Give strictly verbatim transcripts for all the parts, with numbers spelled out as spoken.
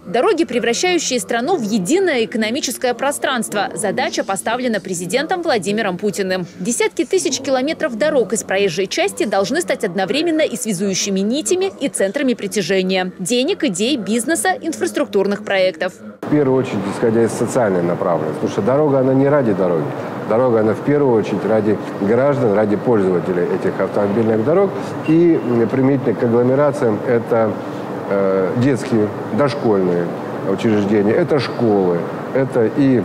Дороги, превращающие страну в единое экономическое пространство. Задача поставлена президентом Владимиром Путиным. Десятки тысяч километров дорог из проезжей части должны стать одновременно и связующими нитями, и центрами притяжения денег, идей, бизнеса, инфраструктурных проектов. В первую очередь, исходя из социальной направленности, потому что дорога, она не ради дороги. Дорога, она в первую очередь ради граждан, ради пользователей этих автомобильных дорог. И применительно к агломерациям это э, детские, дошкольные учреждения, это школы, это и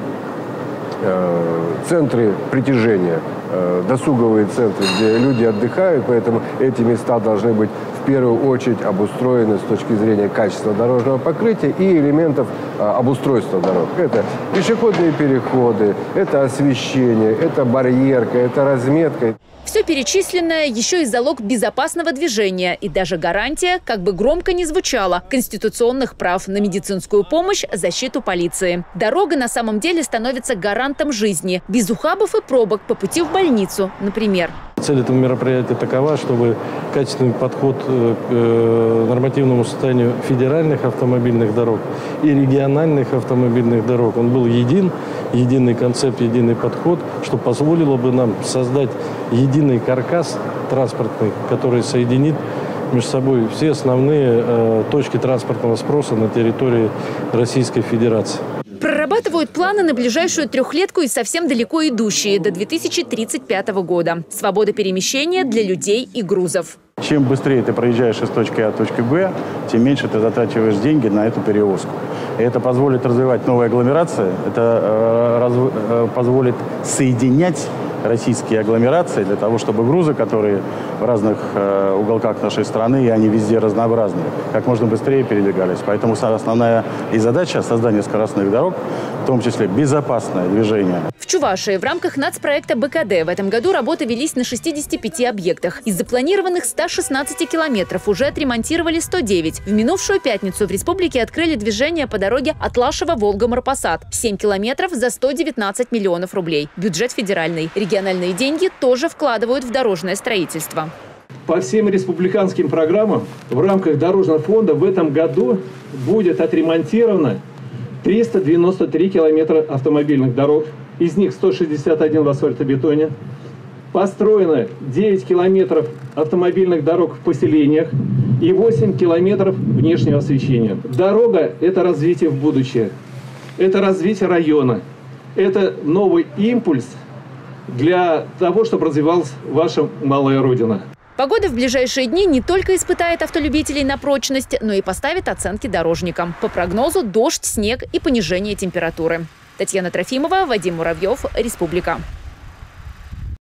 э, центры притяжения, э, досуговые центры, где люди отдыхают, поэтому эти места должны быть в первую очередь обустроены с точки зрения качества дорожного покрытия и элементов а, обустройства дорог. Это пешеходные переходы, это освещение, это барьерка, это разметка. Все перечисленное еще и залог безопасного движения и даже гарантия, как бы громко ни звучало, конституционных прав на медицинскую помощь, защиту полиции. Дорога на самом деле становится гарантом жизни, без ухабов и пробок по пути в больницу, например. Цель этого мероприятия такова, чтобы качественный подход к нормативному состоянию федеральных автомобильных дорог и региональных автомобильных дорог, он был един, единый концепт, единый подход, что позволило бы нам создать единый каркас транспортный, который соединит между собой все основные э, точки транспортного спроса на территории Российской Федерации. Прорабатывают планы на ближайшую трехлетку и совсем далеко идущие, до две тысячи тридцать пятого года. Свобода перемещения для людей и грузов. Чем быстрее ты проезжаешь из точки А в точку Б, тем меньше ты затрачиваешь деньги на эту перевозку. И это позволит развивать новые агломерации, это э, раз, э, позволит соединять российские агломерации для того, чтобы грузы, которые в разных э, уголках нашей страны, и они везде разнообразные, как можно быстрее передвигались. Поэтому основная и задача создания скоростных дорог, в том числе безопасное движение. В Чувашии в рамках нацпроекта Бэ Ка Дэ в этом году работы велись на шестидесяти пяти объектах. Из запланированных ста шестнадцати километров уже отремонтировали сто девять. В минувшую пятницу в республике открыли движение по дороге Атлашево-Волга-Марпасад. семь километров за сто девятнадцать миллионов рублей. Бюджет федеральный. Региональные деньги тоже вкладывают в дорожное строительство. По всем республиканским программам в рамках Дорожного фонда в этом году будет отремонтировано триста девяносто три километра автомобильных дорог. Из них сто шестьдесят один в асфальтобетоне. Построено девять километров автомобильных дорог в поселениях и восемь километров внешнего освещения. Дорога – это развитие в будущее. Это развитие района. Это новый импульс для того, чтобы развивалась ваша малая родина. Погода в ближайшие дни не только испытает автолюбителей на прочность, но и поставит оценки дорожникам. По прогнозу дождь, снег и понижение температуры. Татьяна Трофимова, Вадим Муравьев, Республика.